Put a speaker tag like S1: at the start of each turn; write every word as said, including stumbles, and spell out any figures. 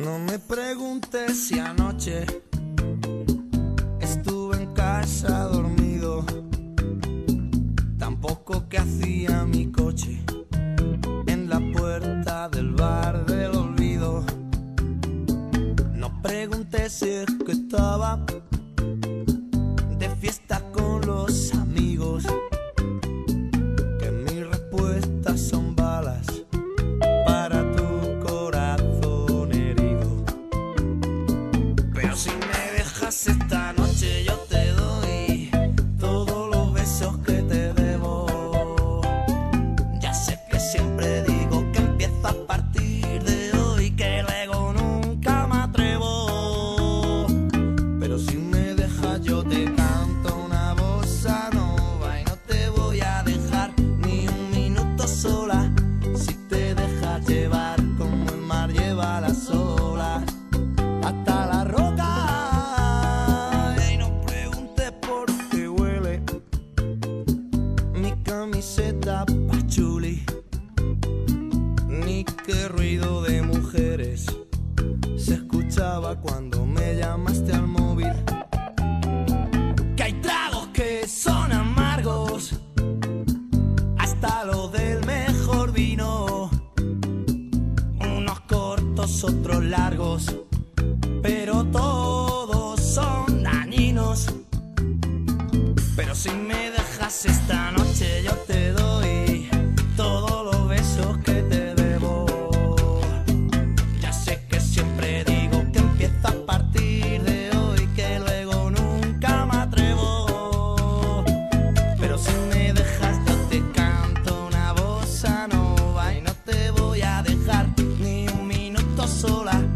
S1: No me preguntes si anoche estuve en casa dormido, tampoco qué hacía mi coche en la puerta del bar del olvido. No preguntes si es que estaba de fiesta con los amigos, que mis respuestas son balas para tu corazón herido. Pero si me dejas esta noche yo te doy todos los besos que te debo. Ya sé que siempre digo que empiezo a partir de hoy, que luego nunca me atrevo. Pero si me dejas yo te canto una bossa nova y no te voy a dejar ni un minuto sola. Si te dejas llevar como el mar lleva las olas hasta la roca. Y no preguntes por qué huele mi camiseta pachuli, ni qué ruido de mujeres se escuchaba cuando me llamaste al móvil. Que hay tragos que son amargos, hasta lo del mejor vino, unos cortos, otros largos, pero todos son dañinos. Pero si me dejas esta noche yo te doy todos los besos que te debo. Ya sé que siempre digo que empiezo a partir de hoy, que luego nunca me atrevo. Pero si me dejas yo te canto una bossa nova y no te voy a dejar ni un minuto sola.